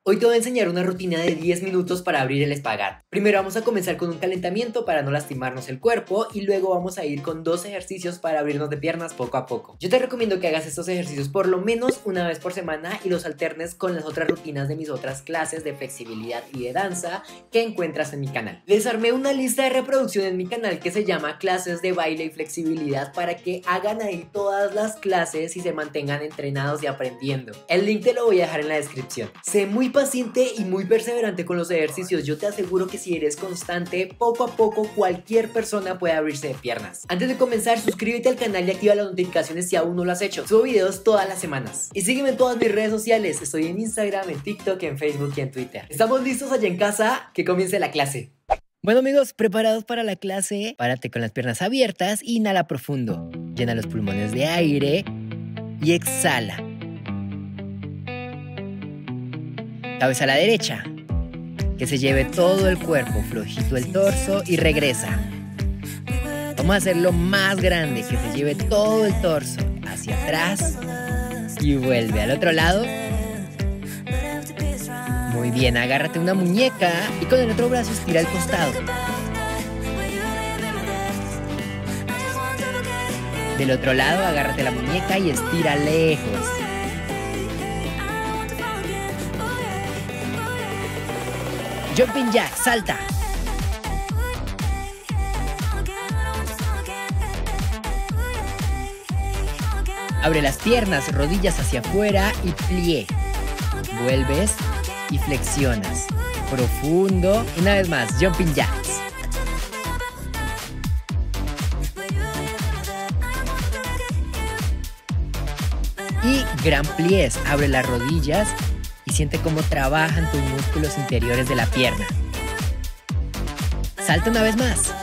Hoy te voy a enseñar una rutina de 10 minutos para abrir el espagat. Primero vamos a comenzar con un calentamiento para no lastimarnos el cuerpo y luego vamos a ir con 2 ejercicios para abrirnos de piernas poco a poco. Yo te recomiendo que hagas estos ejercicios por lo menos una vez por semana y los alternes con las otras rutinas de mis otras clases de flexibilidad y de danza que encuentras en mi canal. Les armé una lista de reproducción en mi canal que se llama Clases de Baile y Flexibilidad para que hagan ahí todas las clases y se mantengan entrenados y aprendiendo. El link te lo voy a dejar en la descripción. Sé muy paciente y muy perseverante con los ejercicios. Yo te aseguro que si eres constante, poco a poco cualquier persona puede abrirse de piernas. Antes de comenzar, suscríbete al canal y activa las notificaciones si aún no lo has hecho. Subo videos todas las semanas. Y sígueme en todas mis redes sociales. Estoy en Instagram, en TikTok, en Facebook y en Twitter. ¿Estamos listos allá en casa? Que comience la clase. Bueno amigos, preparados para la clase. Párate con las piernas abiertas, inhala profundo. Llena los pulmones de aire y exhala. Cabeza a la derecha, que se lleve todo el cuerpo, flojito el torso y regresa. Vamos a hacerlo más grande, que se lleve todo el torso hacia atrás y vuelve al otro lado. Muy bien, agárrate una muñeca y con el otro brazo estira al costado. Del otro lado, agárrate la muñeca y estira lejos. Jumping jack, salta. Abre las piernas, rodillas hacia afuera y plié. Vuelves y flexionas. Profundo. Una vez más, jumping jacks. Y gran pliés. Abre las rodillas y siente cómo trabajan tus músculos interiores de la pierna. Salta una vez más.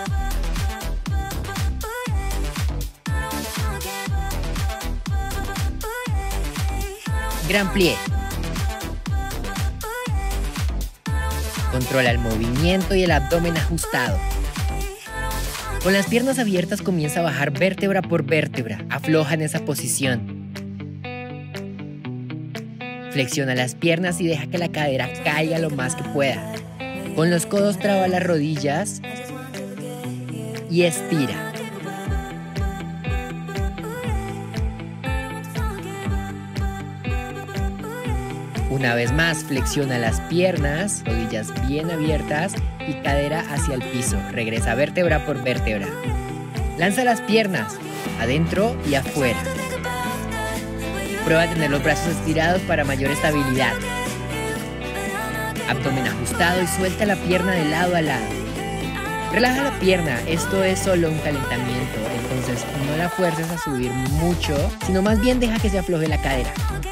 Gran plié. Controla el movimiento y el abdomen ajustado. Con las piernas abiertas comienza a bajar vértebra por vértebra. Afloja en esa posición. Flexiona las piernas y deja que la cadera caiga lo más que pueda. Con los codos traba las rodillas y estira. Una vez más, flexiona las piernas, rodillas bien abiertas y cadera hacia el piso. Regresa vértebra por vértebra. Lanza las piernas, adentro y afuera. Prueba a tener los brazos estirados para mayor estabilidad. Abdomen ajustado y suelta la pierna de lado a lado. Relaja la pierna, esto es solo un calentamiento, entonces no la fuerces a subir mucho, sino más bien deja que se afloje la cadera.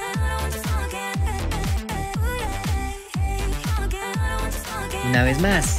Una vez más.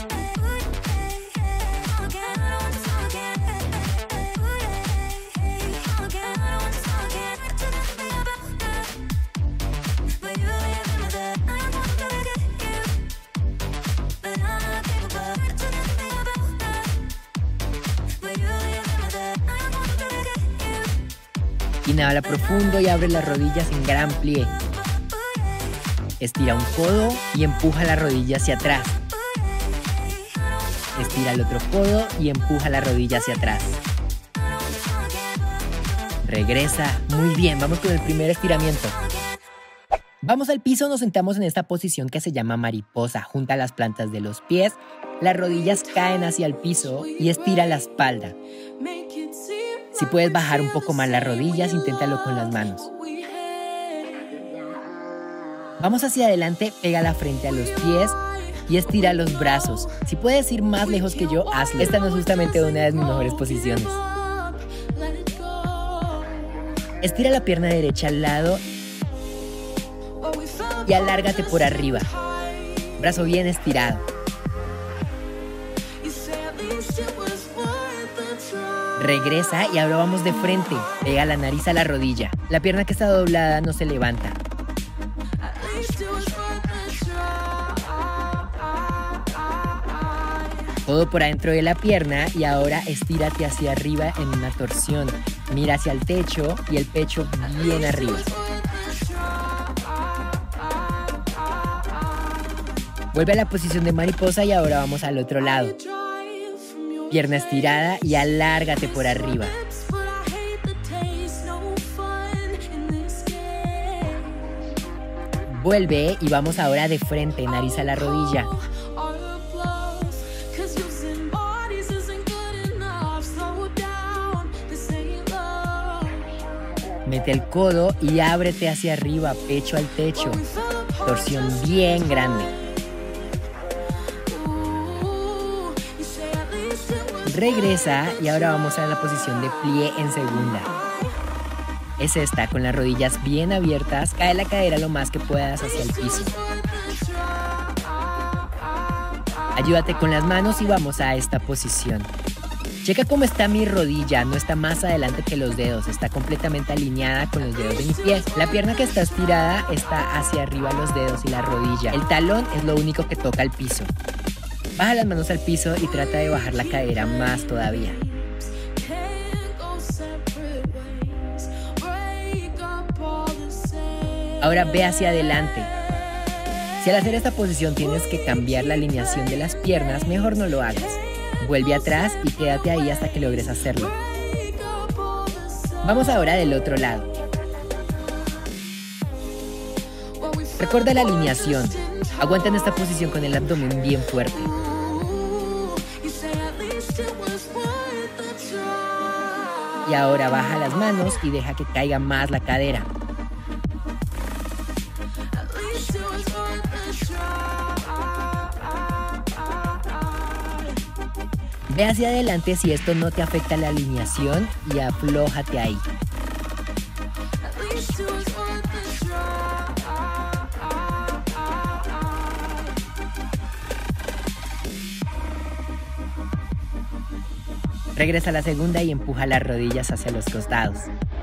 Inhala profundo y abre las rodillas en gran plié. Estira un codo y empuja la rodilla hacia atrás. Estira el otro codo y empuja la rodilla hacia atrás. Regresa. Muy bien, vamos con el primer estiramiento. Vamos al piso, nos sentamos en esta posición que se llama mariposa. Junta las plantas de los pies, las rodillas caen hacia el piso y estira la espalda. Si puedes bajar un poco más las rodillas, inténtalo con las manos. Vamos hacia adelante, pega la frente a los pies y estira los brazos. Si puedes ir más lejos que yo, hazlo. Esta no es justamente una de mis mejores posiciones. Estira la pierna derecha al lado y alárgate por arriba. Brazo bien estirado. Regresa y ahora vamos de frente. Pega la nariz a la rodilla. La pierna que está doblada no se levanta. Todo por adentro de la pierna y ahora estírate hacia arriba en una torsión. Mira hacia el techo y el pecho bien arriba. Vuelve a la posición de mariposa y ahora vamos al otro lado. Pierna estirada y alárgate por arriba. Vuelve y vamos ahora de frente, nariz a la rodilla. Mete el codo y ábrete hacia arriba, pecho al techo. Torsión bien grande. Regresa y ahora vamos a la posición de plie en segunda. Es esta, con las rodillas bien abiertas, cae la cadera lo más que puedas hacia el piso. Ayúdate con las manos y vamos a esta posición. Checa cómo está mi rodilla, no está más adelante que los dedos, está completamente alineada con los dedos de mis pies. La pierna que está estirada está hacia arriba los dedos y la rodilla. El talón es lo único que toca el piso. Baja las manos al piso y trata de bajar la cadera más todavía. Ahora ve hacia adelante. Si al hacer esta posición tienes que cambiar la alineación de las piernas, mejor no lo hagas. Vuelve atrás y quédate ahí hasta que logres hacerlo. Vamos ahora del otro lado. Recuerda la alineación. Aguanta en esta posición con el abdomen bien fuerte. Y ahora baja las manos y deja que caiga más la cadera. Ve hacia adelante si esto no te afecta la alineación y aflójate ahí. Regresa a la segunda y empuja las rodillas hacia los costados.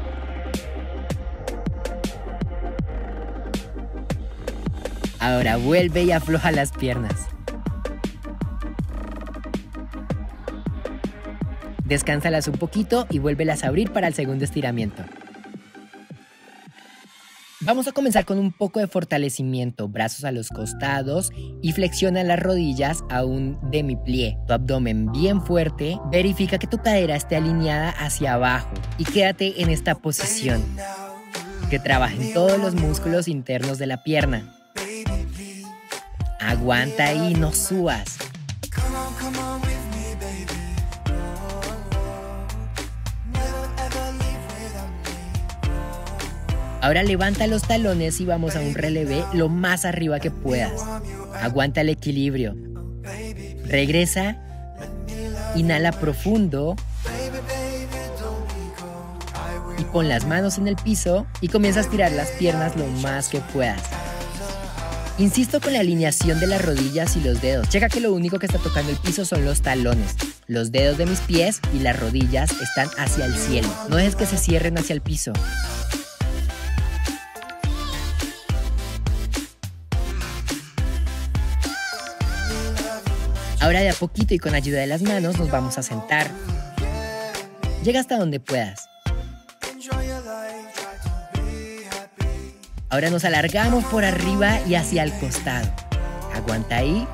Ahora vuelve y afloja las piernas. Descánsalas un poquito y vuélvelas a abrir para el segundo estiramiento. Vamos a comenzar con un poco de fortalecimiento, brazos a los costados y flexiona las rodillas a un demi-plié. Tu abdomen bien fuerte, verifica que tu cadera esté alineada hacia abajo y quédate en esta posición. Que trabajen todos los músculos internos de la pierna. Aguanta ahí, no subas. Ahora levanta los talones y vamos a un relevé lo más arriba que puedas. Aguanta el equilibrio. Regresa. Inhala profundo. Y pon las manos en el piso y comienza a estirar las piernas lo más que puedas. Insisto con la alineación de las rodillas y los dedos. Checa que lo único que está tocando el piso son los talones. Los dedos de mis pies y las rodillas están hacia el cielo. No dejes que se cierren hacia el piso. Ahora de a poquito y con ayuda de las manos nos vamos a sentar. Llega hasta donde puedas. Ahora nos alargamos por arriba y hacia el costado. Aguanta ahí.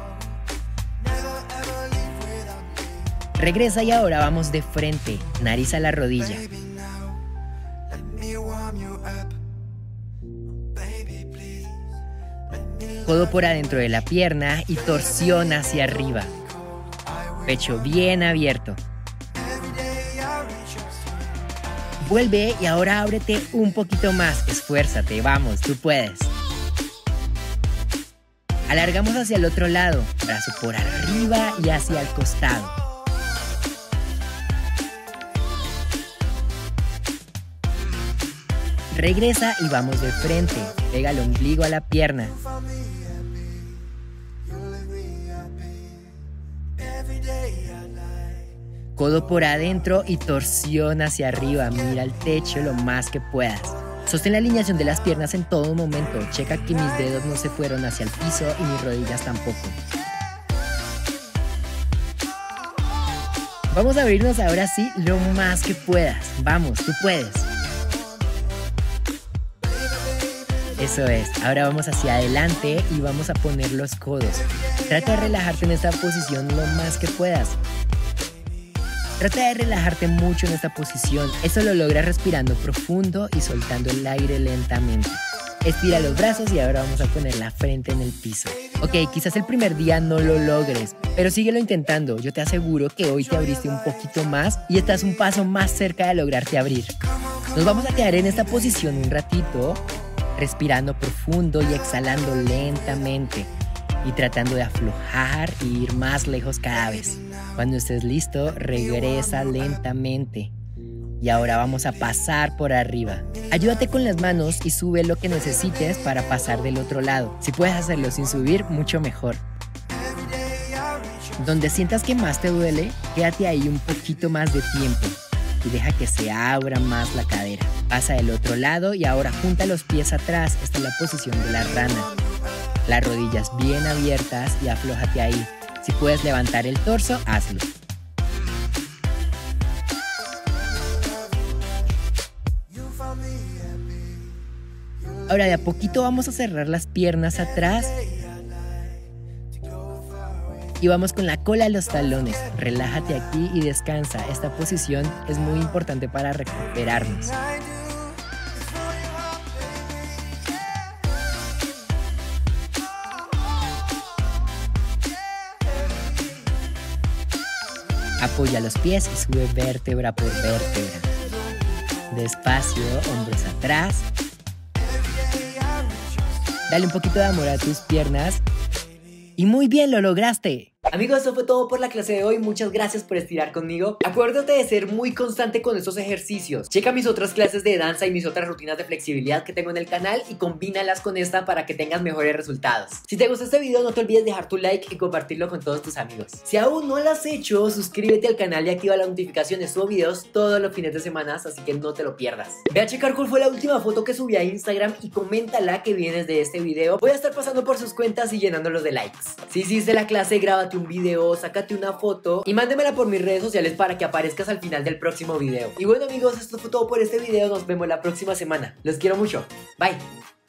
Regresa y ahora vamos de frente, nariz a la rodilla. Codo por adentro de la pierna y torsión hacia arriba. Pecho bien abierto. Vuelve y ahora ábrete un poquito más. Esfuérzate, vamos, tú puedes. Alargamos hacia el otro lado. Brazo por arriba y hacia el costado. Regresa y vamos de frente. Pega el ombligo a la pierna. Codo por adentro y torsión hacia arriba. Mira el techo lo más que puedas. Sostén la alineación de las piernas en todo momento. Checa que mis dedos no se fueron hacia el piso y mis rodillas tampoco. Vamos a abrirnos ahora sí lo más que puedas. Vamos, tú puedes. Eso es, ahora vamos hacia adelante y vamos a poner los codos. Trata de relajarte en esta posición lo más que puedas. Trata de relajarte mucho en esta posición. Eso lo logras respirando profundo y soltando el aire lentamente. Estira los brazos y ahora vamos a poner la frente en el piso. Ok, quizás el primer día no lo logres, pero síguelo intentando. Yo te aseguro que hoy te abriste un poquito más y estás un paso más cerca de lograrte abrir. Nos vamos a quedar en esta posición un ratito, respirando profundo y exhalando lentamente y tratando de aflojar e ir más lejos cada vez. Cuando estés listo, regresa lentamente. Y ahora vamos a pasar por arriba. Ayúdate con las manos y sube lo que necesites para pasar del otro lado. Si puedes hacerlo sin subir, mucho mejor. Donde sientas que más te duele, quédate ahí un poquito más de tiempo y deja que se abra más la cadera. Pasa del otro lado y ahora junta los pies atrás. Esta es la posición de la rana. Las rodillas bien abiertas y aflójate ahí. Si puedes levantar el torso, hazlo. Ahora de a poquito vamos a cerrar las piernas atrás y vamos con la cola a los talones. Relájate aquí y descansa. Esta posición es muy importante para recuperarnos. Apoya los pies y sube vértebra por vértebra. Despacio, hombros atrás. Dale un poquito de amor a tus piernas. Y muy bien, lo lograste. Amigos, eso fue todo por la clase de hoy. Muchas gracias por estirar conmigo. Acuérdate de ser muy constante con estos ejercicios. Checa mis otras clases de danza y mis otras rutinas de flexibilidad que tengo en el canal y combínalas con esta para que tengas mejores resultados. Si te gustó este video, no te olvides dejar tu like y compartirlo con todos tus amigos. Si aún no lo has hecho, suscríbete al canal y activa las notificaciones. Subo videos todos los fines de semana, así que no te lo pierdas. Ve a checar cuál fue la última foto que subí a Instagram y coméntala que vienes de este video. Voy a estar pasando por sus cuentas y llenándolos de likes. Si hiciste la clase, grábate un video, sácate una foto y mándemela por mis redes sociales para que aparezcas al final del próximo video. Y bueno amigos, esto fue todo por este video. Nos vemos la próxima semana. Los quiero mucho. Bye.